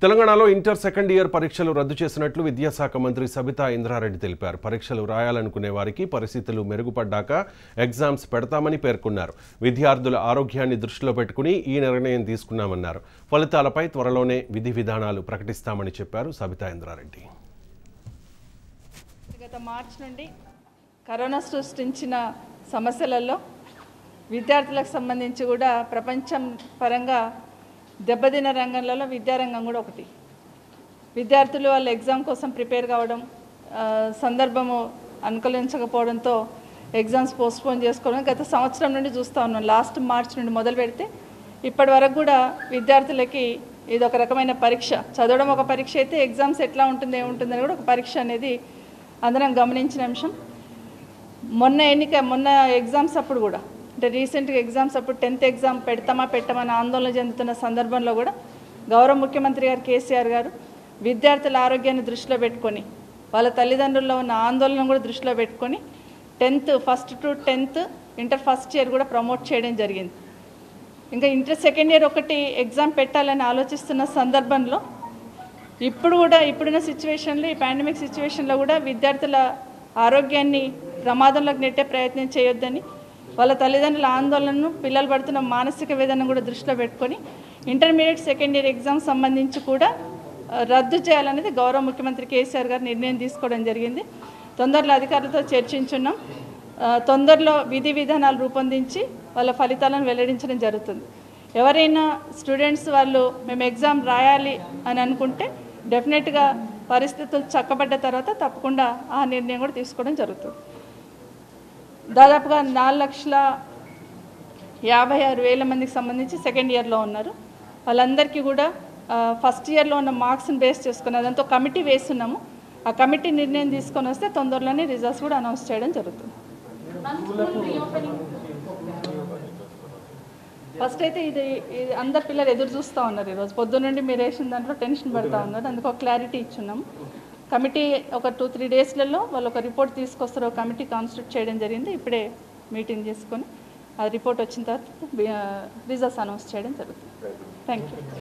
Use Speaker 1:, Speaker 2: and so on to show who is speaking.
Speaker 1: తెలంగాణలో inter second year పరీక్షలు రద్దు చేసినట్లు విద్యాశాఖ మంత్రి సబితా ఇంద్రారెడ్డి తెలిపారు. పరీక్షలు రాయాలనుకునే వారికి పరిస్థితులు మెరుగుపడ్డాక ఎగ్జామ్స్ పెడతామని పేర్కొన్నారు. విద్యార్థుల ఆరోగ్యాన్ని దృష్టిలో పెట్టుకుని ఈ నిర్ణయం తీసుకున్నామన్నారు. ఫలితాలపై త్వరలోనే విధి విధానాలు ప్రకటిస్తామని చెప్పారు సబితా ఇంద్రారెడ్డి.
Speaker 2: గత మార్చి నుండి కరోనా సృష్టించిన సమస్యలలో విద్యార్థులకు సంబంధించి కూడా ప్రపంచం పరంగా దెబ్బతిన్న రంగంలో విద్యారంగం కూడా ఒకటి. విద్యార్థులు వాళ్ళ ఎగ్జామ్ కోసం ప్రిపేర్ కావడం, సందర్భము అనుకూలించకపోవడంతో ఎగ్జామ్స్ పోస్ట్పోన్ చేసుకోవడం గత సంవత్సరం నుండి చూస్తూ ఉన్నాం. లాస్ట్ మార్చ్ నుండి మొదలు పెడితే ఇప్పటి వరకు కూడా విద్యార్థులకి ఇది ఒక రకమైన పరీక్ష. చదవడం ఒక పరీక్ష అయితే ఎగ్జామ్స్ ఎట్లా ఉంటుంది ఏముంటుందని కూడా ఒక పరీక్ష అనేది అందరం గమనించిన అంశం. మొన్న ఎగ్జామ్స్ అప్పుడు కూడా అంటే రీసెంట్గా ఎగ్జామ్స్ అప్పుడు 10th ఎగ్జామ్ పెడతామా పెట్టమని ఆందోళన చెందుతున్న సందర్భంలో కూడా గౌరవ ముఖ్యమంత్రి గారు కేసీఆర్ గారు విద్యార్థుల ఆరోగ్యాన్ని దృష్టిలో పెట్టుకొని వాళ్ళ తల్లిదండ్రుల్లో ఉన్న ఆందోళన కూడా దృష్టిలో పెట్టుకొని 10th first to 10th inter first year కూడా ప్రమోట్ చేయడం జరిగింది. ఇంకా ఇంటర్ సెకండ్ ఇయర్ ఒకటి ఎగ్జామ్ పెట్టాలని ఆలోచిస్తున్న సందర్భంలో ఇప్పుడు కూడా ఇప్పుడున్న సిచ్యువేషన్లో ఈ పాండమిక్ సిచ్యువేషన్లో కూడా విద్యార్థుల ఆరోగ్యాన్ని ప్రమాదంలోకి నెట్టే ప్రయత్నం చేయొద్దని వాళ్ళ తల్లిదండ్రుల ఆందోళనను పిల్లలు పడుతున్న మానసిక వేదన కూడా దృష్టిలో పెట్టుకొని ఇంటర్మీడియట్ సెకండ్ ఇయర్ ఎగ్జామ్ సంబంధించి కూడా రద్దు చేయాలనేది గౌరవ ముఖ్యమంత్రి కేసీఆర్ గారు నిర్ణయం తీసుకోవడం జరిగింది. తొందరలో అధికారులతో చర్చించున్నాం. తొందరలో విధి విధానాలు రూపొందించి వాళ్ళ ఫలితాలను వెల్లడించడం జరుగుతుంది. ఎవరైనా స్టూడెంట్స్ వాళ్ళు మేము ఎగ్జామ్ రాయాలి అని అనుకుంటే డెఫినెట్గా పరిస్థితులు చక్కబడ్డ తర్వాత తప్పకుండా ఆ నిర్ణయం కూడా తీసుకోవడం జరుగుతుంది. దాదాపుగా 4,56,000 మందికి సంబంధించి సెకండ్ ఇయర్లో ఉన్నారు. వాళ్ళందరికీ కూడా ఫస్ట్ ఇయర్లో ఉన్న మార్క్స్ని బేస్ చేసుకుని అదంతా కమిటీ వేస్తున్నాము. ఆ కమిటీ నిర్ణయం తీసుకొని వస్తే తొందరలోనే రిజల్ట్స్ కూడా అనౌన్స్ చేయడం జరుగుతుంది. ఫస్ట్ అయితే ఇది అందరు పిల్లలు ఎదురు చూస్తూ ఉన్నారు. ఈరోజు పొద్దున్నుండి మీరు వేసిన దాంట్లో టెన్షన్ పడుతూ ఉన్నారు. అందుకు ఒక క్లారిటీ ఇచ్చున్నాము. కమిటీ ఒక 2-3 డేస్లలో వాళ్ళు ఒక రిపోర్ట్ తీసుకొస్తారు. ఒక కమిటీ కాన్స్టిట్యూట్ చేయడం జరిగింది. ఇప్పుడే మీటింగ్ చేసుకొని ఆ రిపోర్ట్ వచ్చిన తర్వాత రిజల్ట్స్ అనౌన్స్ చేయడం జరుగుతుంది. Thank you.